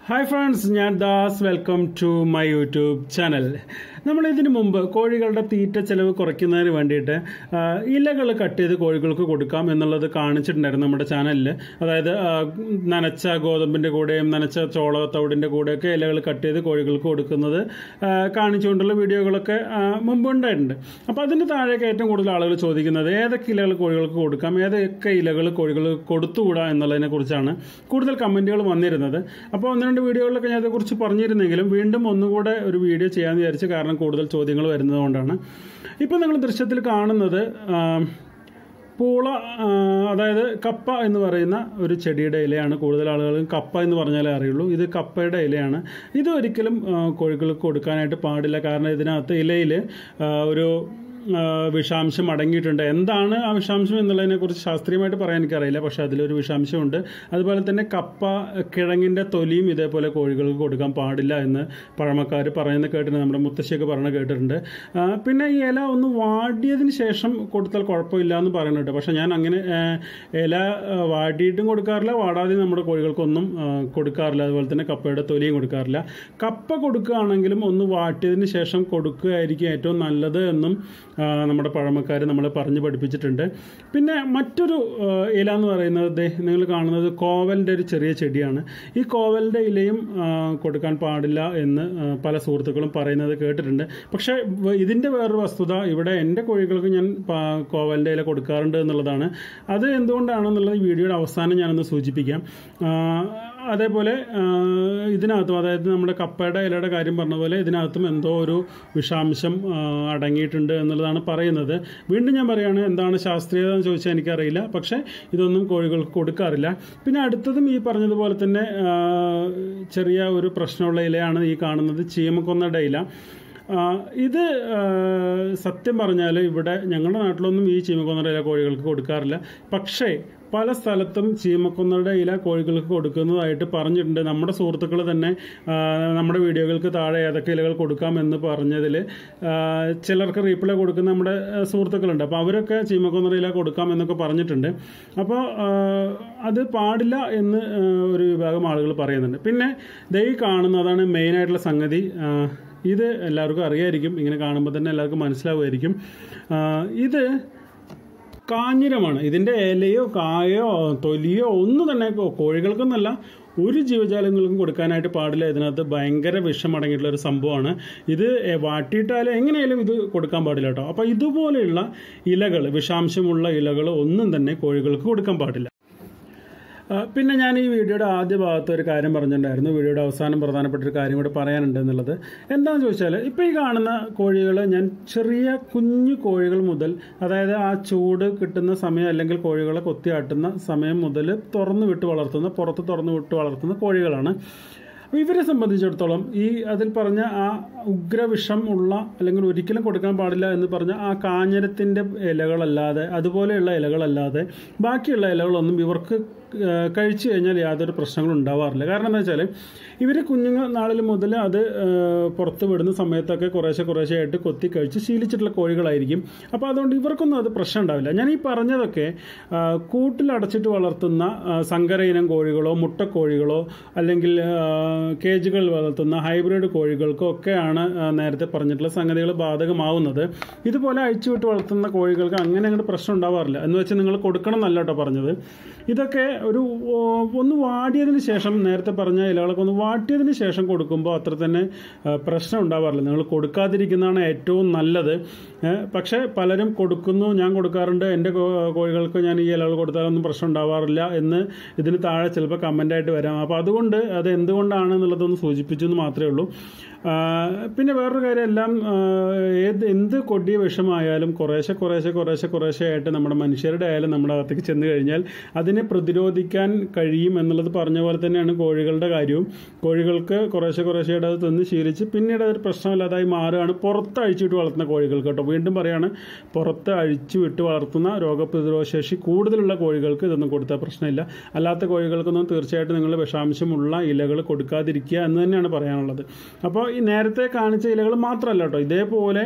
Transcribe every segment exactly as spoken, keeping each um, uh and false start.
Hi friends, ഞാൻ Das welcome to my YouTube channel. നമ്മൾ ഇതിനു മുമ്പ് കോഴികളുടെ തീറ്റ ചെലവ് കുറയ്ക്കുന്നതിന് വേണ്ടിയിട്ട് ഇലകൾ കട്ട് ചെയ്ത് കോഴികൾക്ക് കൊടുക്കാം എന്നുള്ളത് കാണിച്ചിട്ടുണ്ടായിരുന്നു നമ്മുടെ ചാനലിൽ. അതായത് നനച്ച ഗോതമ്പിൻ്റെ കൂടെയും നനച്ച ചോളത്തവിടിൻ്റെ കൂടെയൊക്കെ ഇലകൾ കട്ട് ചെയ്ത് കോഴികൾക്ക് കൊടുക്കുന്നത് കാണിച്ചുകൊണ്ടുള്ള വീഡിയോകളൊക്കെ മുമ്പ് ഉണ്ടായിട്ടുണ്ട്. അപ്പോൾ അതിന് താഴേക്ക് ഏറ്റവും കൂടുതൽ ആളുകൾ ചോദിക്കുന്നത് ഏതൊക്കെ ഇലകൾ കോഴികൾക്ക് കൊടുക്കാം, ഏതൊക്കെ ഇലകൾ കോഴികൾക്ക് കൊടുത്തുകൂടാ എന്നുള്ളതിനെ കുറിച്ചാണ് കൂടുതൽ കമൻറ്റുകൾ വന്നിരുന്നത്. അപ്പോൾ ഒന്ന് രണ്ട് വീഡിയോകളിലൊക്കെ ഞാൻ അതേക്കുറിച്ച് പറഞ്ഞിരുന്നെങ്കിലും വീണ്ടും ഒന്നുകൂടെ ഒരു വീഡിയോ ചെയ്യാമെന്ന് വിചാരിച്ച്, കാരണം കൂടുതൽ ചോദ്യങ്ങൾ വരുന്നത് കൊണ്ടാണ്. ഇപ്പോൾ നിങ്ങൾ ദൃശ്യത്തിൽ കാണുന്നത് പൂള, അതായത് കപ്പ എന്ന് പറയുന്ന ഒരു ചെടിയുടെ ഇലയാണ്. കൂടുതൽ ആളുകളും കപ്പ എന്ന് പറഞ്ഞാലേ അറിയുള്ളൂ. ഇത് കപ്പയുടെ ഇലയാണ്. ഇത് ഒരിക്കലും കോഴികൾക്ക് കൊടുക്കാനായിട്ട് പാടില്ല. കാരണം ഇതിനകത്ത് ഇലയിൽ ഒരു വിഷാംശം അടങ്ങിയിട്ടുണ്ട്. എന്താണ് ആ വിഷാംശം എന്നുള്ളതിനെക്കുറിച്ച് ശാസ്ത്രീയമായിട്ട് പറയാൻ എനിക്കറിയില്ല, പക്ഷേ അതിലൊരു വിഷാംശമുണ്ട്. അതുപോലെ തന്നെ കപ്പ കിഴങ്ങിൻ്റെ തൊലിയും ഇതേപോലെ കോഴികൾക്ക് കൊടുക്കാൻ പാടില്ല എന്ന് പഴമക്കാർ പറയുന്നത് കേട്ടിട്ടുണ്ട്. നമ്മുടെ മുത്തശ്ശിയൊക്കെ പറഞ്ഞ് കേട്ടിട്ടുണ്ട്. പിന്നെ ഈ ഇല ഒന്ന് വാടിയതിന് ശേഷം കൊടുത്താൽ കുഴപ്പമില്ല എന്ന് പറയുന്നുണ്ട്. പക്ഷേ ഞാൻ അങ്ങനെ ഇല വാടിയിട്ടും കൊടുക്കാറില്ല, വാടാതെ നമ്മുടെ കോഴികൾക്കൊന്നും കൊടുക്കാറില്ല. അതുപോലെ തന്നെ കപ്പയുടെ തൊലിയും കൊടുക്കാറില്ല. കപ്പ കൊടുക്കുകയാണെങ്കിലും ഒന്ന് വാട്ടിയതിന് ശേഷം കൊടുക്കുകയായിരിക്കും ഏറ്റവും നല്ലത് എന്നും നമ്മുടെ പഴമക്കാർ നമ്മളെ പറഞ്ഞ് പഠിപ്പിച്ചിട്ടുണ്ട്. പിന്നെ മറ്റൊരു ഇല എന്ന് പറയുന്നത് നിങ്ങൾ കാണുന്നത് കോവലിൻ്റെ ഒരു ചെറിയ ചെടിയാണ്. ഈ കോവലിൻ്റെ ഇലയും കൊടുക്കാൻ പാടില്ല എന്ന് പല സുഹൃത്തുക്കളും പറയുന്നത് കേട്ടിട്ടുണ്ട്. പക്ഷേ ഇതിൻ്റെ വേറൊരു വസ്തുത, ഇവിടെ എൻ്റെ കോഴികൾക്ക് ഞാൻ കോവലിൻ്റെ ഇല കൊടുക്കാറുണ്ട് എന്നുള്ളതാണ്. അത് എന്തുകൊണ്ടാണെന്നുള്ളത് ഈ വീഡിയോയുടെ അവസാനം ഞാനൊന്ന് സൂചിപ്പിക്കാം. അതേപോലെ ഇതിനകത്തും, അതായത് നമ്മുടെ കപ്പയുടെ ഇലയുടെ കാര്യം പറഞ്ഞ പോലെ ഇതിനകത്തും എന്തോ ഒരു വിഷാംശം അടങ്ങിയിട്ടുണ്ട് എന്നുള്ളതാണ് പറയുന്നത്. വീണ്ടും ഞാൻ പറയുകയാണ്, എന്താണ് ശാസ്ത്രീയത എന്ന് ചോദിച്ചാൽ എനിക്കറിയില്ല, പക്ഷേ ഇതൊന്നും കോഴികൾക്ക് കൊടുക്കാറില്ല. പിന്നെ അടുത്തതും ഈ പറഞ്ഞതുപോലെ തന്നെ ചെറിയ ഒരു പ്രശ്നമുള്ള ഇലയാണ് ഈ കാണുന്നത്, ചീമക്കൊന്നയുടെ ഇല. ഇത് സത്യം പറഞ്ഞാൽ ഇവിടെ ഞങ്ങളുടെ നാട്ടിലൊന്നും ഈ ചീമക്കൊന്നയുടെ ഇല കോഴികൾക്ക് കൊടുക്കാറില്ല. പക്ഷേ പല സ്ഥലത്തും ചീമക്കൊന്നയുടെ ഇല കോഴികൾക്ക് കൊടുക്കുന്നതായിട്ട് പറഞ്ഞിട്ടുണ്ട്. നമ്മുടെ സുഹൃത്തുക്കൾ തന്നെ നമ്മുടെ വീഡിയോകൾക്ക് താഴെ ഏതൊക്കെ ഇലകൾ കൊടുക്കാമെന്ന് പറഞ്ഞതിൽ ചിലർക്ക് റീപ്ലൈ കൊടുക്കുന്ന നമ്മുടെ സുഹൃത്തുക്കളുണ്ട്. അപ്പോൾ അവരൊക്കെ ചീമക്കൊന്നയുടെ ഇല കൊടുക്കാം എന്നൊക്കെ പറഞ്ഞിട്ടുണ്ട്. അപ്പോൾ അത് പാടില്ല എന്ന് ഒരു വിഭാഗം ആളുകൾ പറയുന്നുണ്ട്. പിന്നെ ദൈ കാണുന്നതാണ് മെയിനായിട്ടുള്ള സംഗതി. ഇത് എല്ലാവർക്കും അറിയായിരിക്കും, ഇങ്ങനെ കാണുമ്പോൾ തന്നെ എല്ലാവർക്കും മനസ്സിലാവുമായിരിക്കും. ഇത് കാഞ്ഞിരമാണ്. ഇതിൻ്റെ ഇലയോ കായോ തൊലിയോ ഒന്നും തന്നെ കോഴികൾക്കൊന്നല്ല, ഒരു ജീവജാലങ്ങൾക്കും കൊടുക്കാനായിട്ട് പാടില്ല. ഇതിനകത്ത് ഭയങ്കര വിഷം അടങ്ങിയിട്ടുള്ള ഒരു സംഭവമാണ്. ഇത് വാട്ടിയിട്ടാലും എങ്ങനെയായാലും ഇത് കൊടുക്കാൻ പാടില്ല കേട്ടോ. അപ്പോൾ ഇതുപോലെയുള്ള ഇലകൾ, വിഷാംശമുള്ള ഇലകൾ ഒന്നും തന്നെ കോഴികൾക്ക് കൊടുക്കാൻ പാടില്ല. പിന്നെ ഞാൻ ഈ വീഡിയോയുടെ ആദ്യ ഭാഗത്ത് ഒരു കാര്യം പറഞ്ഞിട്ടുണ്ടായിരുന്നു, വീഡിയോയുടെ അവസാനം പ്രധാനപ്പെട്ട ഒരു കാര്യം കൂടെ പറയാനുണ്ട് എന്നുള്ളത്. എന്താണെന്ന് ചോദിച്ചാൽ, ഇപ്പോൾ ഈ കാണുന്ന കോഴികൾ ഞാൻ ചെറിയ കുഞ്ഞു കോഴികൾ മുതൽ, അതായത് ആ ചൂട് കിട്ടുന്ന സമയം അല്ലെങ്കിൽ കോഴികളെ കൊത്തിയാട്ടുന്ന സമയം മുതൽ തുറന്നു വിട്ട് വളർത്തുന്ന, പുറത്ത് തുറന്നു വിട്ട് വളർത്തുന്ന കോഴികളാണ്. ഇവരെ സംബന്ധിച്ചിടത്തോളം ഈ അതിൽ പറഞ്ഞ ആ ഉഗ്രവിഷം ഉള്ള, അല്ലെങ്കിൽ ഒരിക്കലും കൊടുക്കാൻ പാടില്ല എന്ന് പറഞ്ഞ ആ കാഞ്ഞിരത്തിൻ്റെ ഇലകളല്ലാതെ, അതുപോലെയുള്ള ഇലകളല്ലാതെ ബാക്കിയുള്ള ഇലകളൊന്നും ഇവർക്ക് കഴിച്ചു കഴിഞ്ഞാൽ യാതൊരു പ്രശ്നങ്ങളും ഉണ്ടാവാറില്ല. കാരണം എന്താ വെച്ചാൽ ഇവർ കുഞ്ഞുങ്ങൾ നാളിൽ മുതൽ അത് പുറത്ത് വിടുന്ന സമയത്തൊക്കെ കുറേശ്ശെ കുറേശ്ശെ ആയിട്ട് കൊത്തി കഴിച്ച് ശീലിച്ചിട്ടുള്ള കോഴികളായിരിക്കും. അപ്പോൾ അതുകൊണ്ട് ഇവർക്കൊന്നും അത് പ്രശ്നം ഉണ്ടാവില്ല. ഞാൻ ഈ പറഞ്ഞതൊക്കെ കൂട്ടിലടച്ചിട്ട് വളർത്തുന്ന സങ്കര ഇനം കോഴികളോ മുട്ടക്കോഴികളോ അല്ലെങ്കിൽ കേജുകളിൽ വളർത്തുന്ന ഹൈബ്രിഡ് കോഴികൾക്കോ ഒക്കെയാണ് നേരത്തെ പറഞ്ഞിട്ടുള്ള സംഗതികൾ ബാധകമാവുന്നത്. ഇതുപോലെ അഴിച്ചുവിട്ട് വളർത്തുന്ന കോഴികൾക്ക് അങ്ങനെ അങ്ങോട്ട് പ്രശ്നം ഉണ്ടാവാറില്ല. എന്ന് വെച്ചാൽ നിങ്ങൾ കൊടുക്കണം എന്നല്ല കേട്ടോ പറഞ്ഞത്. ഇതൊക്കെ ഒരു ഒന്ന് വാടിയതിന് ശേഷം, നേരത്തെ പറഞ്ഞ ഇലകളൊക്കെ ഒന്ന് വാട്ടിയതിന് ശേഷം കൊടുക്കുമ്പോൾ അത്ര തന്നെ പ്രശ്നം ഉണ്ടാവാറില്ല. നിങ്ങൾ കൊടുക്കാതിരിക്കുന്നതാണ് ഏറ്റവും നല്ലത്. പക്ഷേ പലരും കൊടുക്കുന്നു, ഞാൻ കൊടുക്കാറുണ്ട്, എൻ്റെ കോഴികൾക്ക് ഞാൻ ഈ ഇലകൾ കൊടുത്താലൊന്നും പ്രശ്നം ഉണ്ടാവാറില്ല എന്ന് ഇതിന് താഴെ ചിലപ്പോൾ കമൻ്റായിട്ട് വരാം. അപ്പോൾ അതുകൊണ്ട് അത് എന്തുകൊണ്ടാണ് എന്നുള്ളതൊന്ന് സൂചിപ്പിച്ചു എന്ന് മാത്രമേ ഉള്ളൂ. പിന്നെ വേറൊരു കാര്യം, എല്ലാം ഏത് എന്ത് കൊടിയ വിഷമായാലും കുറേശ്ശെ കുറേശ്ശെ കുറേശ്ശെ കുറേശ്ശെ ആയിട്ട് നമ്മുടെ മനുഷ്യരുടെ ആയാലും നമ്മുടെ അകത്തേക്ക് ചെന്ന് കഴിഞ്ഞാൽ അതിനെ പ്രതിരോധിക്കാൻ കഴിയും എന്നുള്ളത് പറഞ്ഞ പോലെ തന്നെയാണ് കോഴികളുടെ കാര്യവും. കോഴികൾക്ക് കുറേശ്ശെ കുറേശ്ശെയായിട്ട് അത് തിന്ന് ശീലിച്ച് പിന്നീട് അതൊരു പ്രശ്നമില്ലാതായി മാറുകയാണ് പുറത്ത് അഴിച്ചുവിട്ട് വളർത്തുന്ന കോഴികൾക്ക് കേട്ടോ. വീണ്ടും പറയാണ്, പുറത്ത് അഴിച്ചു വിട്ട് വളർത്തുന്ന രോഗപ്രതിരോധ ശേഷി കൂടുതലുള്ള കോഴികൾക്ക് ഇതൊന്നും കൊടുത്താൽ പ്രശ്നമില്ല. അല്ലാത്ത കോഴികൾക്കൊന്നും തീർച്ചയായിട്ടും നിങ്ങൾ വിഷാംശമുള്ള ഇലകൾ കൊടുക്കാതിരിക്കുക എന്ന് തന്നെയാണ് പറയാനുള്ളത്. അപ്പോൾ ഈ നേരത്തെ കാണിച്ച ഇലകൾ മാത്രമല്ല കേട്ടോ, ഇതേപോലെ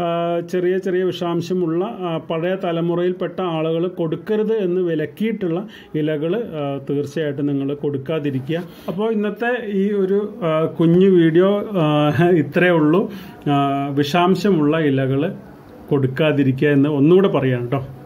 ചെറിയ ചെറിയ വിഷാംശമുള്ള പഴയ തലമുറയിൽപ്പെട്ട ആളുകൾ കൊടുക്കരുത് എന്ന് വിലക്കിയിട്ടുള്ള ഇലകൾ ഇലകൾ തീർച്ചയായിട്ടും നിങ്ങൾ കൊടുക്കാതിരിക്കുക. അപ്പോൾ ഇന്നത്തെ ഈ ഒരു കുഞ്ഞു വീഡിയോ ഇത്രയേ ഉള്ളൂ. വിഷാംശമുള്ള ഇലകൾ കൊടുക്കാതിരിക്കുക എന്ന് ഒന്നുകൂടെ പറയാം കേട്ടോ.